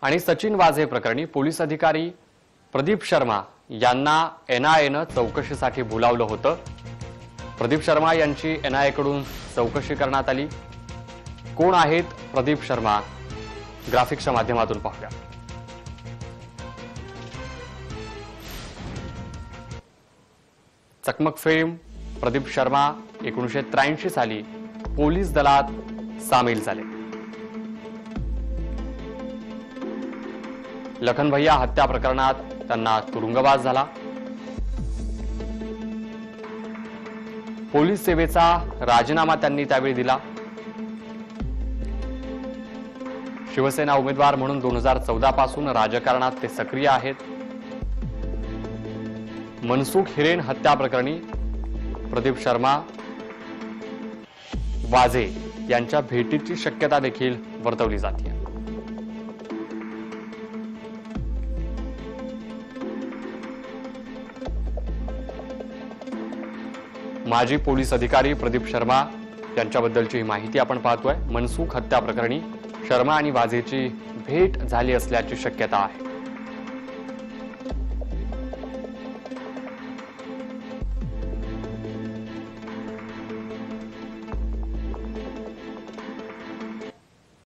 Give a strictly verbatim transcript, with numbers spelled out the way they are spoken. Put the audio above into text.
आणि सचिन वाझे प्रकरणी पोलीस अधिकारी प्रदीप शर्मा यांना एनआयएनं चौकशीसाठी बोलावलं होतं। प्रदीप शर्मा यांची एनआयएकडून चौकशी करण्यात आली। कोण आहेत प्रदीप शर्मा? ग्राफिक्सच्या माध्यमातून पाहूया। चकमक फेम प्रदीप शर्मा एकोणीसशे त्र्याऐंशी साली पोलीस दलात सामील झाले। लखन भैया हत्या प्रकरणात त्यांना तुरुंगवास झाला। पोलीस सेवेचा राजीनामा त्यांनी त्यावेळी दिला। शिवसेना उमेदवार म्हणून दोन हजार चौदा पासून राजकारणात ते सक्रिय आहेत। मनसुख हिरेन हत्या प्रकरणी प्रदीप शर्मा वाझे यांच्या भेटीची शक्यता देखील वर्तवली जाते। माजी पोलीस अधिकारी प्रदीप शर्मा यांच्याबद्दलची माहिती आपण पाहतोय। मनसुख हत्या प्रकरणी शर्मा आणि वाझेची भेट झाली असल्याची शक्यता आहे।